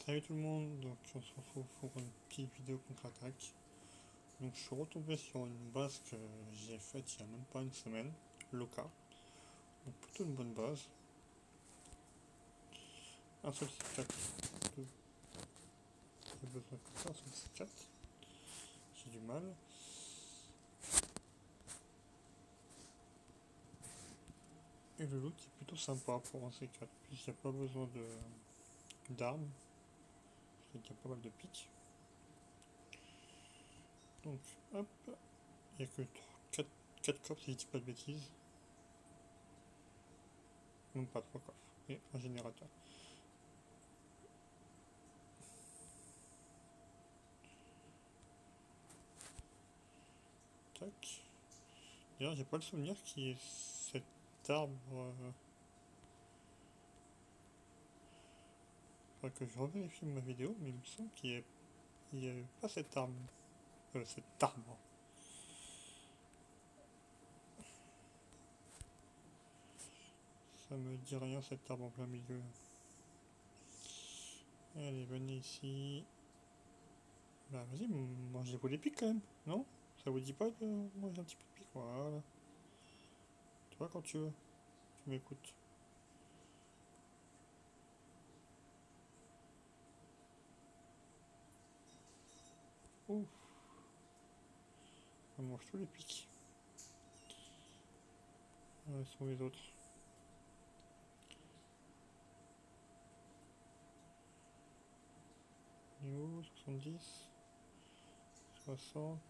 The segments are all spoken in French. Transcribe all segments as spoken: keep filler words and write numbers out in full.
Salut tout le monde, donc on se retrouve pour une petite vidéo contre-attaque. Donc je suis retombé sur une base que j'ai faite il n'y a même pas une semaine, Loka. Donc plutôt une bonne base. Un seul C quatre, deux. J'ai besoin que ça, un seul C quatre. J'ai du mal. Et le loot est plutôt sympa pour un C quatre, puisqu'il n'y a pas besoin de d'armes. Il y a pas mal de piques. Donc hop, il n'y a que quatre coffres si je dis pas de bêtises. Non pas trois coffres. Et un générateur. Tac. D'ailleurs, j'ai pas le souvenir qu'il y ait cet arbre. Euh... Faudrait que je revérifie ma vidéo, mais il me semble qu'il n'y avait pas cet arbre. Euh, cet arbre. Ça me dit rien cet arbre en plein milieu. Allez, venez ici. Bah vas-y, mangez-vous les pics quand même, non? Ça vous dit pas de manger un petit peu de pics? Voilà. Tu vois quand tu veux. Tu m'écoutes. Ouf. On mange tous les pics. Où sont les autres? Il est où? soixante-dix, soixante.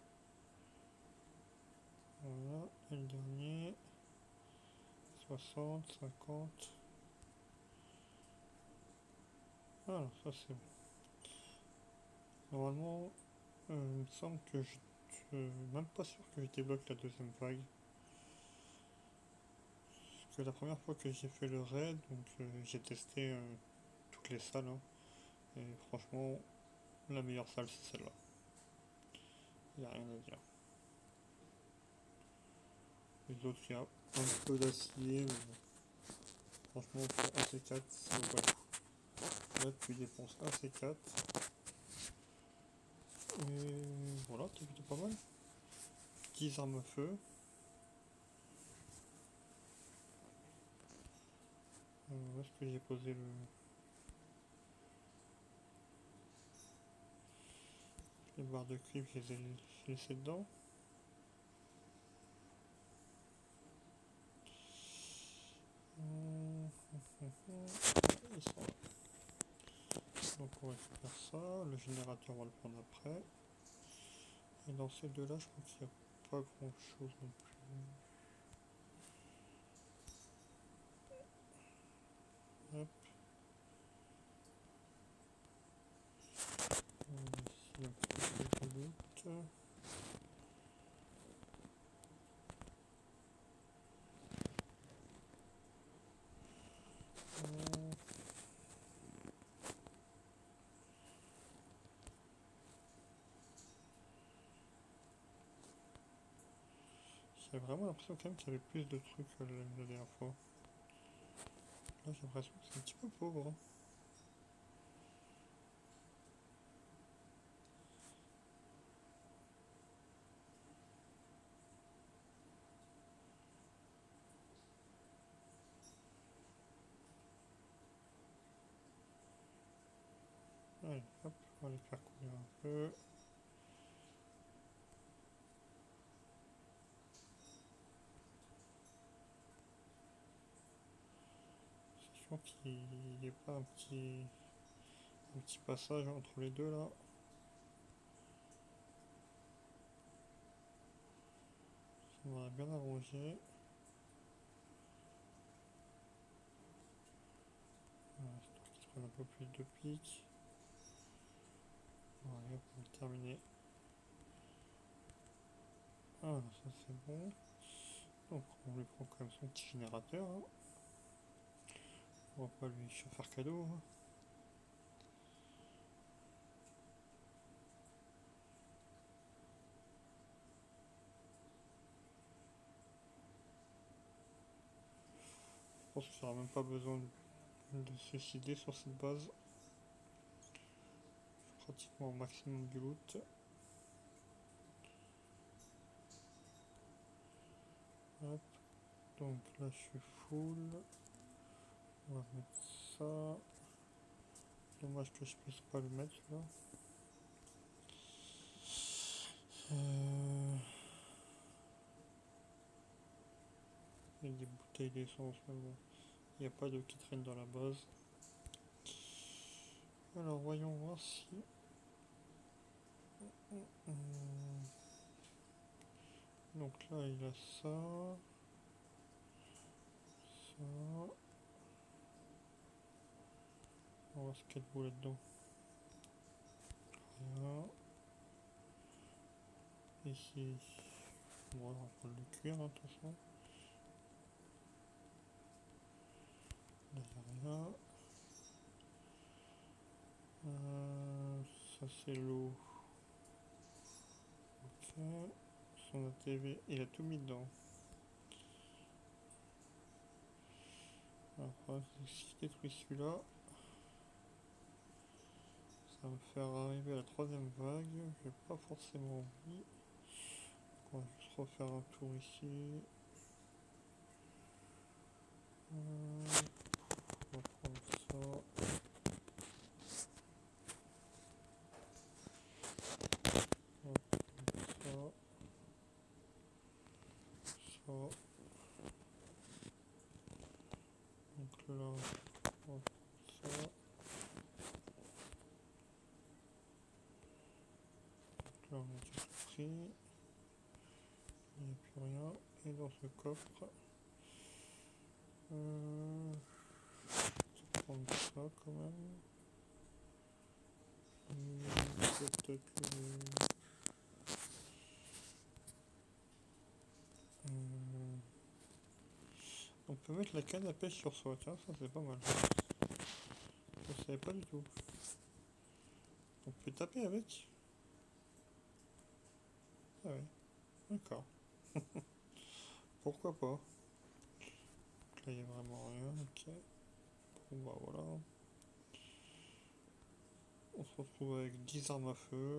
Voilà, et le dernier. soixante, cinquante. Ah, ça c'est bon. Normalement, euh, il me semble que je... Euh, même pas sûr que je débloque la deuxième vague. Parce que la première fois que j'ai fait le raid, donc euh, j'ai testé euh, toutes les salles. Hein, et franchement, la meilleure salle c'est celle-là. Il n'y a rien à dire. Les autres, il y a un peu d'acier, mais franchement, pour un C quatre, c'est pas le coup. Là, tu dépenses un C quatre. Et voilà, t'as plutôt pas mal. dix armes à feu. Euh, où est-ce que j'ai posé le... Les barres de cuivre, je les ai laissées dedans. Ils sont là. Donc on récupère ça, le générateur on va le prendre après. Et dans ces deux là je crois qu'il n'y a pas grand chose non plus. Hop. Ici un petit peu de loot. J'ai vraiment l'impression quand même qu'il y avait plus de trucs que la dernière fois. Là j'ai l'impression que c'est un petit peu pauvre. Hein. Allez, hop, on va les faire courir un peu. C'est sûr qu'il n'y ait pas un petit, un petit passage entre les deux là. Ça m'aurait bien arrangé. Voilà, histoire qu'ils se prennent un peu plus de pique. Voilà, pour le terminer. Ah, ça c'est bon. Donc on lui prend quand même son petit générateur. Hein. On va pas lui faire cadeau. Hein. Je pense qu'il n'y aura même pas besoin de, de se suicider sur cette base. pratiquement au maximum du loot. Hop. Donc là je suis full. On va mettre ça. Dommage que je puisse pas le mettre là. Euh... Il y a des bouteilles d'essence, mais bon. Il n'y a pas d'eau qui traîne dans la base. Alors voyons voir si... Donc là il a ça. Ça. On va voir ce qu'il y a de beau là-dedans. Rien. Ici. Bon, on va prendre le cuir, hein, de toute façon. Là il n'y a rien. Euh, ça c'est l'eau. Ok. Son A T V, il a tout mis dedans. Alors, si je détruis celui-là, ça va me faire arriver à la troisième vague. J'ai pas forcément envie. Donc on va juste refaire un tour ici. Euh, on va prendre ça. On va prendre ça. Ça. Donc là, on va prendre ça. Donc là, on a tout pris. Il n'y a plus rien. Et dans ce coffre, euh, je vais prendre ça quand même. Peut-être que... Euh, on peut mettre la canne à pêche sur soi, tiens, ça c'est pas mal. Je savais pas du tout. On peut taper avec. Ah ouais, d'accord. Pourquoi pas. Donc là il n'y a vraiment rien, ok. Bon bah voilà. On se retrouve avec dix armes à feu.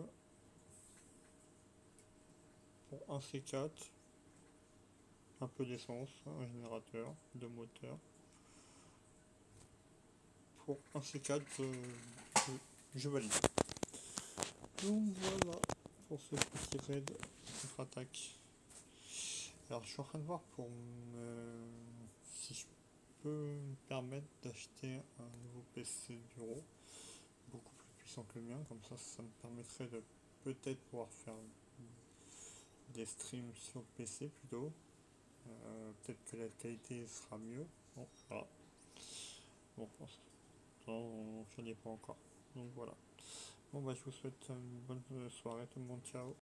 Pour un C quatre. Un peu d'essence, un générateur, deux moteurs. Pour un C quatre, euh, je, je valide. Donc voilà pour ce petit raid contre-attaque. Alors je suis en train de voir pour me... si je peux me permettre d'acheter un nouveau P C bureau beaucoup plus puissant que le mien, comme ça ça me permettrait de peut-être pouvoir faire des streams sur P C plutôt. Euh, peut-être que la qualité sera mieux. Bon, voilà. Bon, pour l'instant, je n'y ai pas encore. Donc voilà. Bon bah je vous souhaite une bonne soirée tout le monde, ciao.